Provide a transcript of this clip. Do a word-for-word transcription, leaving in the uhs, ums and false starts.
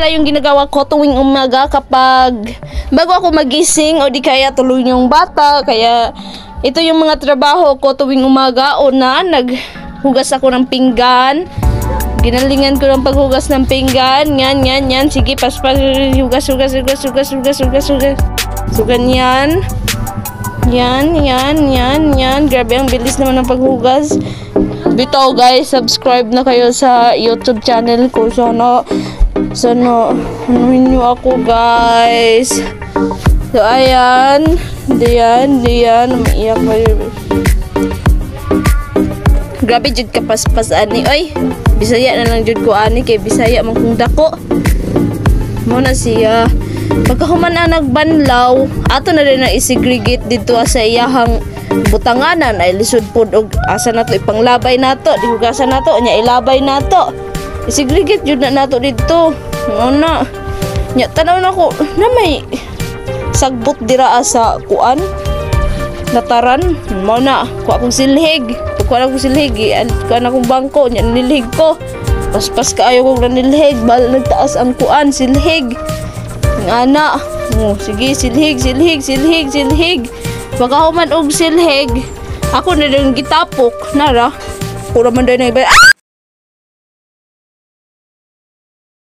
pala yung ginagawa ko tuwing umaga kapag bago ako magising o di kaya tuloy yung bata. Kaya ito yung mga trabaho ko tuwing umaga. Una, naghugas ako ng pinggan. Ginalingan ko ng paghugas ng pinggan. Yan, yan, yan. Sige, paspas. Hugas, hugas, hugas, hugas, hugas, hugas, hugas. So, ganyan. Yan, yan, yan, yan. Grabe, ang bilis naman ng paghugas. Bito, guys, subscribe na kayo sa YouTube channel ko. Sana, sana, anuhin nyo ako, guys. So, ayan. Diyan, diyan. Umiiyak kayo. Grabe, jud ka paspas, ani. Oy, Bisaya na lang jud ko, ani. Kay Bisaya, man kung dako. Muna siya. Pagkahuman na nagbanlaw, ato na rin na isegregate dito sa iyahang butanganan. Ay lisod po, og asa na to, ipanglabay na to. Dihugasan na to, nya ilabay na to. Isegregate jud na nato dito. Muna. Nya, tanaw na ko, na may sagbot dira sa kuan. Nataran. Muna, kuha akong silhig. Kuha akong silhig. Kuha na akong bangko, nya nilhig ko. Paspas ka ayaw kong nanilhig. Bala nagtaas ang kuan, silhig. Ana, oh, sige, silhig, silhig, silhig, silhig. Pagkahuman og silhig, ako na rin gitapok, nara. Pura man daw na iba. Ah!